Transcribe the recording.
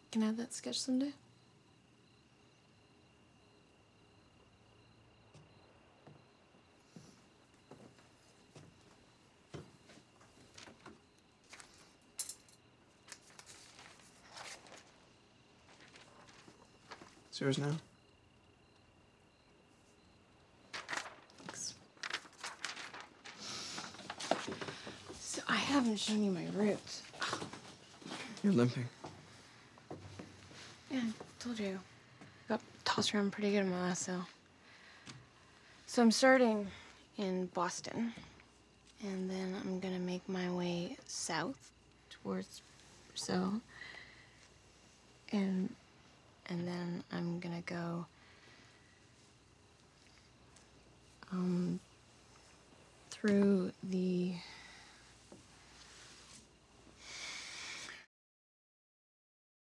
Can I have that sketch someday? It's yours now. Thanks. So I haven't shown you my roots. You're limping. Yeah, I told you. Got tossed around pretty good in my last sale. So I'm starting in Boston, and then I'm gonna make my way south towards Brazil, and then I'm gonna go through the